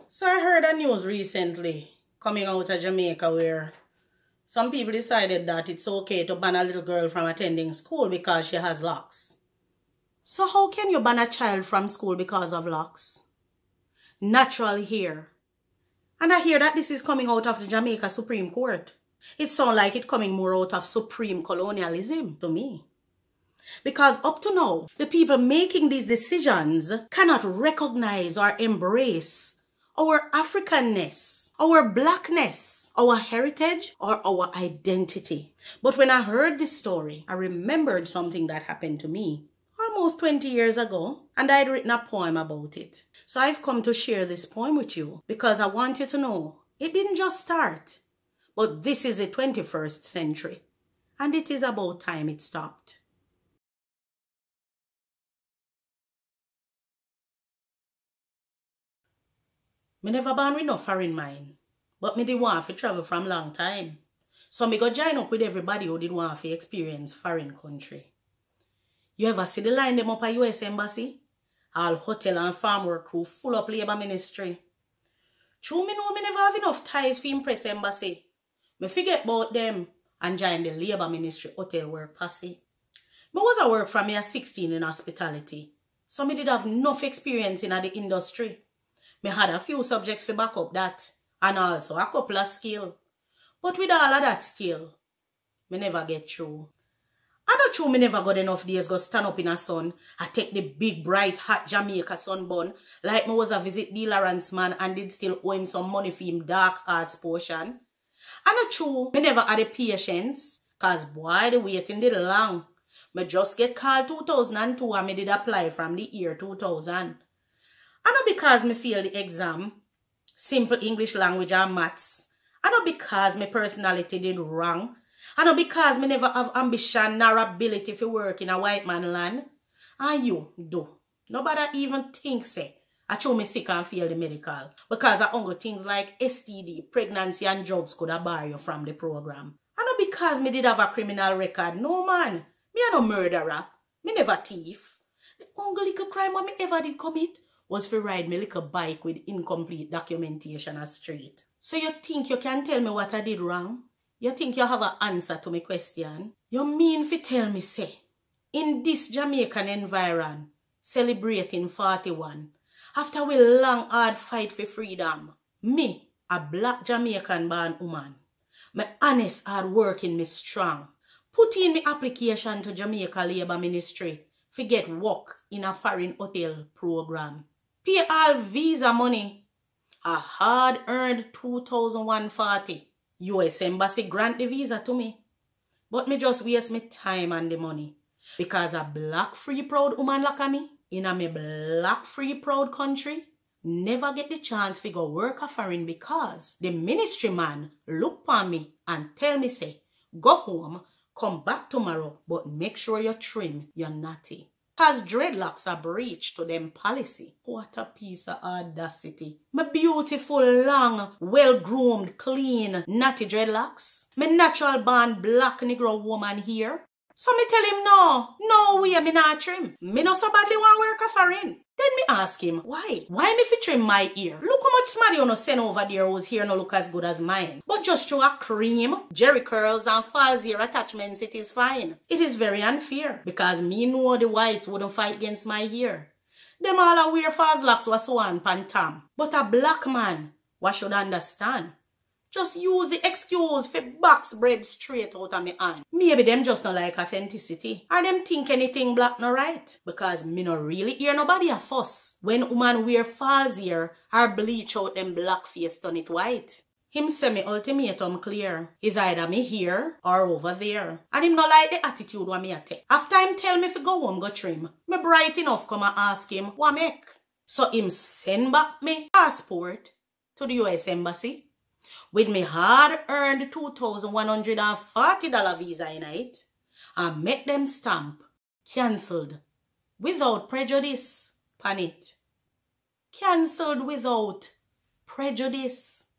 So I heard a news recently coming out of Jamaica where some people decided that it's okay to ban a little girl from attending school because she has locks. So how can you ban a child from school because of locks? Natural hair. And I hear that this is coming out of the Jamaica Supreme Court. It sounds like it's coming more out of supreme colonialism to me. Because up to now, the people making these decisions cannot recognize or embrace our Africanness, our blackness, our heritage, or our identity. But when I heard this story, I remembered something that happened to me almost 20 years ago, and I'd written a poem about it. So I've come to share this poem with you because I want you to know it didn't just start, but this is the 21st century, and it is about time it stopped. Me never born with no foreign mind, but me did want to travel from long time. So me go join up with everybody who did want to experience foreign country. You ever see the line them up at US Embassy? All hotel and farm work crew full up labor ministry. True, me know me never have enough ties for impress embassy. Me forget about them and join the labor ministry hotel work posse. Me was a work from me at 16 in hospitality, so me did have enough experience in the industry. Me had a few subjects for back up that, and also a couple of skill. But with all of that skill, me never get through. I not true me never got enough days go stand up in a sun. I take the big bright hot Jamaica sunburn like me was a visit the Lawrence man and did still owe him some money for him dark arts portion. I not true me never had the patience, cause boy the waiting did long. Me just get called 2002 and me did apply from the year 2000. And not because me fail the exam, simple English language and maths. And not because my personality did wrong. And not because me never have ambition nor ability to work in a white man land. And you do. Nobody even think say I show me sick and fail the medical. Because I only things like STD, pregnancy and drugs could have bar you from the program. And not because me did have a criminal record. No man. Me a no murderer. Me never thief. The only little crime what me ever did commit was to ride me little bike with incomplete documentation a street. So you think you can tell me what I did wrong? You think you have an answer to my question? You mean fi tell me say, in this Jamaican environment, celebrating 41, after we long hard fight for freedom, me, a black Jamaican born woman, me honest hard working, me strong, put in me application to Jamaica Labour Ministry to get work in a foreign hotel program. Pay all visa money, a hard earned $2,140. US Embassy grant the visa to me. But me just waste me time and the money. Because a black free proud woman like me, in a me black free proud country, never get the chance to go work a foreign because the ministry man look upon me and tell me say, go home, come back tomorrow, but make sure you trim your natty. Cause dreadlocks are breach to them policy. What a piece of audacity. My beautiful, long, well-groomed, clean, natty dreadlocks. My natural born black Negro woman here. So me tell him no way me not trim. Me no so badly want work a foreign. Then me ask him, why? Why me fi trim my ear? Look how much somebody you no send over there whose hair no look as good as mine. But just through a cream, jerry curls and false ear attachments, it is fine. It is very unfair because me know the whites wouldn't fight against my hair. Them all a wear false locks was so on pantam. But a black man, what should understand? Just use the excuse for box bread straight out of me hand. Maybe them just not like authenticity. Or them think anything black no right. Because me no really hear nobody a fuss when woman wear false hair or bleach out them black face turn it white. Him say me ultimatum clear. Is either me here or over there. And him no like the attitude what me a take. After him tell me if go home go trim, me bright enough come and ask him what make. So him send back me passport to the US Embassy with me hard-earned $2,140 visa in it, and make them stamp cancelled without prejudice pan it. Cancelled without prejudice.